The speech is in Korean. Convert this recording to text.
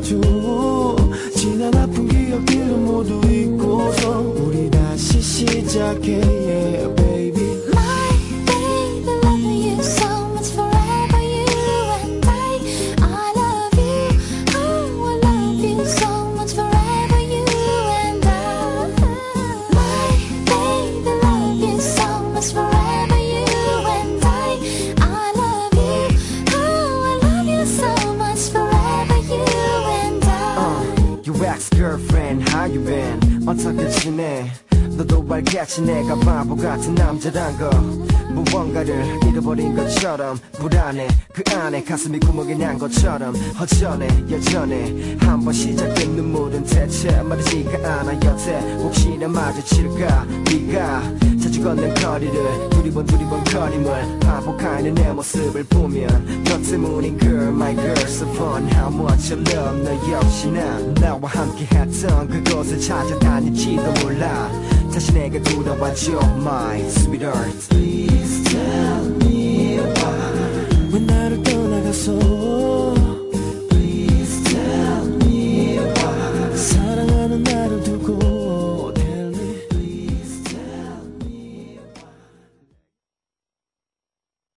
안아줘. 지난 아픈 기억들은 모두 잊고서 우리 다시 시작해 yeah, baby. My baby, loving you so much forever. You and I love you. Oh, I love you so much forever. You and I. My baby, love you so much forever. You and I love you. Oh, I love you so much forever. You and I. Your ex-girlfriend, how you been? 어떻게 지내? 너도 알겠지 내가 바보 같은 남자란 거. 무언가를 잃어버린 것처럼 불안해. 그 안에 가슴이 구멍이 난 것처럼 허전해. 여전해 한번 시작된 눈물은 대체 마르지가 않아. 여태 혹시나 마주칠까. 네가 자주 걷는 거리를 두리번 거림을 반복하는 내 모습을 보면 너 때문인 girl my girl so fun. How much I love 너 역시나 나와 함께 했던 그곳을 찾아다닐지도 몰라. 다시 내게 돌아와줘 my sweetheart. Please tell me